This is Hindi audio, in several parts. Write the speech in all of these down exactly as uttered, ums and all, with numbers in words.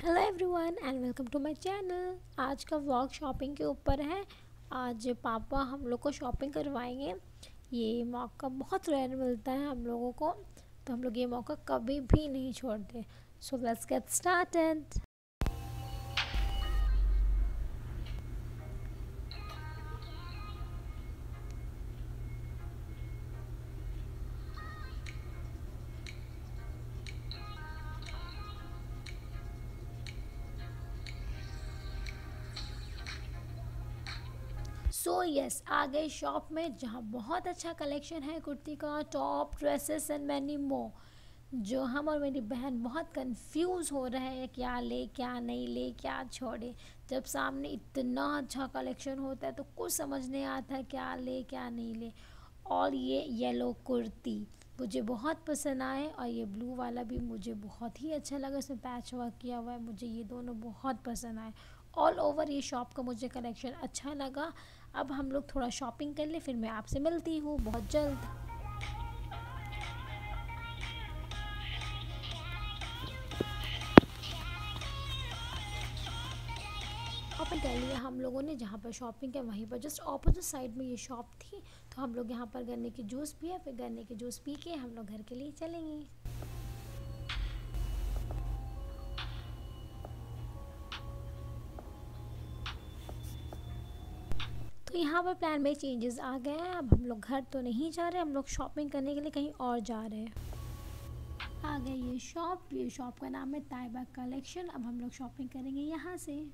Hello everyone and welcome to my channel. आज का व्लॉग शॉपिंग के ऊपर है। आज पापा हम लोग को शॉपिंग करवाएंगे। ये मौका बहुत रेयर मिलता है हम लोगों को, तो हम लोग ये मौका कभी भी नहीं छोड़ते। So let's get started. So yes, आ गए शॉप में जहाँ बहुत अच्छा कलेक्शन है कुर्ती का, top, dresses and many more. जो हम और मेरी बहन बहुत कंफ्यूज हो रहे हैं, क्या ले क्या नहीं ले, क्या छोड़े। जब सामने इतना अच्छा कलेक्शन होता है तो कुछ समझ नहीं आता है क्या ले क्या नहीं ले। और ये येलो कुर्ती मुझे बहुत पसंद आए, और ये ब्लू वाला भी मुझे बहुत ही अच्छा लगा, इसमें पैच वर्क किया हुआ है। मुझे ये दोनों बहुत पसंद आए। ऑल ओवर ये शॉप का मुझे कलेक्शन अच्छा लगा। अब हम लोग थोड़ा शॉपिंग कर ले, फिर मैं आपसे मिलती हूँ बहुत जल्द। शॉपिंग कर लिया हम लोगों ने। जहाँ पर शॉपिंग है वहीं पर जस्ट ऑपोजिट साइड में ये शॉप थी, तो हम लोग यहाँ पर गन्ने की जूस पिया, फिर गन्ने की जूस पी के हम लोग घर के लिए चलेंगे। तो यहाँ पर प्लान में चेंजेस आ गए हैं। अब हम लोग घर तो नहीं जा रहे, हम लोग शॉपिंग करने के लिए कहीं और जा रहे हैं। आ गए ये शॉप, ये शॉप का नाम है ताइबा कलेक्शन। अब हम लोग शॉपिंग करेंगे यहाँ से।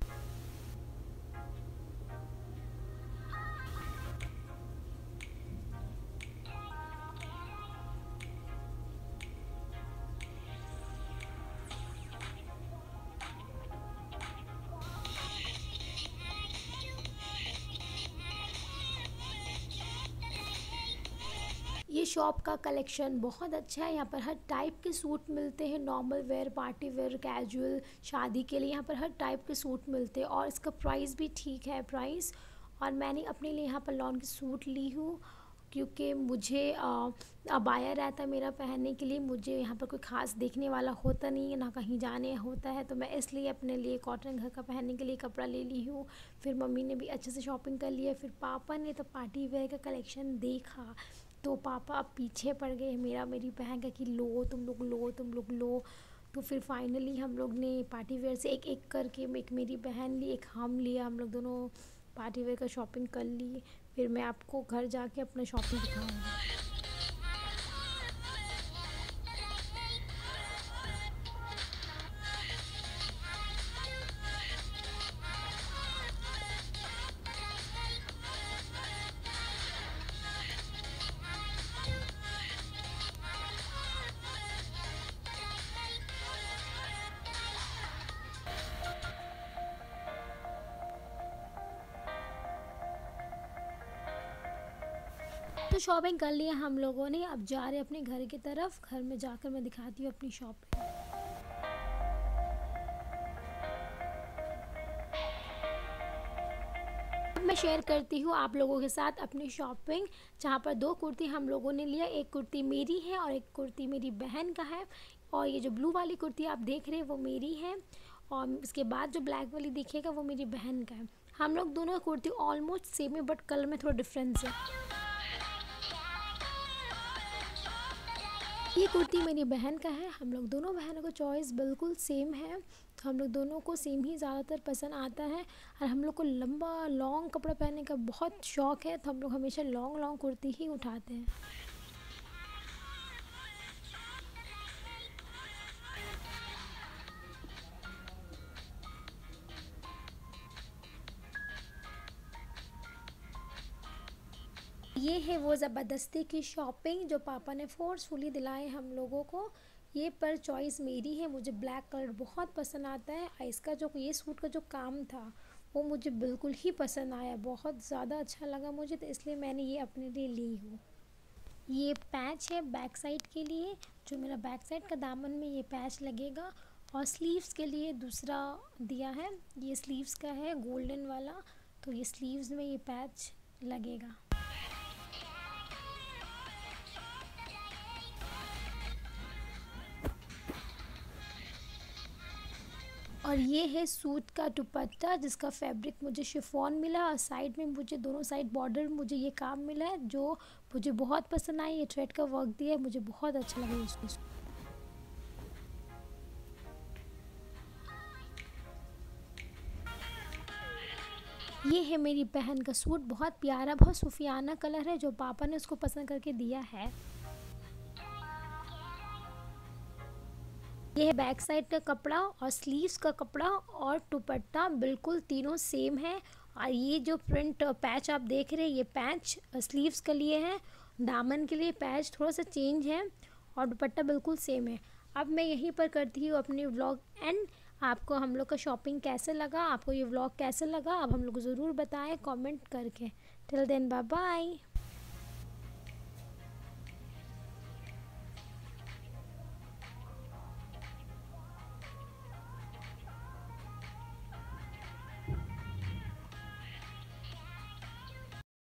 ये शॉप का कलेक्शन बहुत अच्छा है। यहाँ पर हर टाइप के सूट मिलते हैं, normal wear, party wear, casual, शादी के लिए यहाँ पर हर टाइप के सूट मिलते हैं। और इसका प्राइस भी ठीक है प्राइस। और मैंने अपने लिए यहाँ पर लॉन की सूट ली हूँ, क्योंकि मुझे अबाया रहता है मेरा पहनने के लिए। मुझे यहाँ पर कोई ख़ास देखने वाला होता नहीं है, ना कहीं जाने होता है, तो मैं इसलिए अपने लिए कॉटन घर का पहनने के लिए कपड़ा ले ली हूँ। फिर मम्मी ने भी अच्छे से शॉपिंग कर लिया। फिर पापा ने तो पार्टी वेयर का कलेक्शन देखा, तो पापा अब पीछे पड़ गए मेरा मेरी बहन का कि लो तुम लोग लो तुम लोग लो। तो फिर फाइनली हम लोग ने पार्टी वेयर से एक एक करके, एक मेरी बहन ली, एक हम लिया, हम लोग दोनों पार्टी वेयर का शॉपिंग कर ली। फिर मैं आपको घर जाके अपना शॉपिंग दिखाऊंगी। तो शॉपिंग कर लिया हम लोगों ने, अब जा रहे अपने घर की तरफ। घर में जाकर मैं दिखाती हूँ अपनी शॉपिंग। अब मैं शेयर करती हूँ आप लोगों के साथ अपनी शॉपिंग, जहाँ पर दो कुर्ती हम लोगों ने लिया। एक कुर्ती मेरी है और एक कुर्ती मेरी बहन का है। और ये जो ब्लू वाली कुर्ती आप देख रहे हैं वो मेरी है, और इसके बाद जो ब्लैक वाली दिखेगा वो मेरी बहन का है। हम लोग दोनों कुर्ती ऑलमोस्ट सेम है, बट कलर में थोड़ा डिफरेंस है। ये कुर्ती मेरी बहन का है। हम लोग दोनों बहनों का चॉइस बिल्कुल सेम है, तो हम लोग दोनों को सेम ही ज़्यादातर पसंद आता है। और हम लोग को लंबा लॉन्ग कपड़ा पहनने का बहुत शौक़ है, तो हम लोग हमेशा लॉन्ग लॉन्ग कुर्ती ही उठाते हैं। ये है वो ज़बरदस्ती की शॉपिंग जो पापा ने फोर्सफुली दिलाए हम लोगों को। ये पर चॉइस मेरी है, मुझे ब्लैक कलर बहुत पसंद आता है। और इसका जो ये सूट का जो काम था वो मुझे बिल्कुल ही पसंद आया, बहुत ज़्यादा अच्छा लगा मुझे, तो इसलिए मैंने ये अपने लिए ली हूँ। ये पैच है बैक साइड के लिए, जो मेरा बैक साइड का दामन में ये पैच लगेगा। और स्लीव्स के लिए दूसरा दिया है, ये स्लीव्स का है गोल्डन वाला, तो ये स्लीव्स में ये पैच लगेगा। और ये है सूट का दुपट्टा जिसका फैब्रिक मुझे शिफॉन मिला और साइड में मुझे दोनों साइड बॉर्डर मुझे ये काम मिला है जो मुझे बहुत पसंद आई। ये थ्रेड का वर्क दिया है, मुझे बहुत अच्छा लगा इसमें। ये है मेरी बहन का सूट, बहुत प्यारा, बहुत सूफियाना कलर है जो पापा ने उसको पसंद करके दिया है। ये है बैक साइड का कपड़ा और स्लीव्स का कपड़ा और दुपट्टा बिल्कुल तीनों सेम है। और ये जो प्रिंट पैच आप देख रहे हैं ये पैच स्लीव्स के लिए है, दामन के लिए पैच थोड़ा सा चेंज है और दुपट्टा बिल्कुल सेम है। अब मैं यहीं पर करती हूँ अपनी व्लॉग एंड। आपको हम लोग का शॉपिंग कैसे लगा, आपको ये व्लॉग कैसे लगा, अब हम लोग ज़रूर बताएं कमेंट करके। Till then bye bye.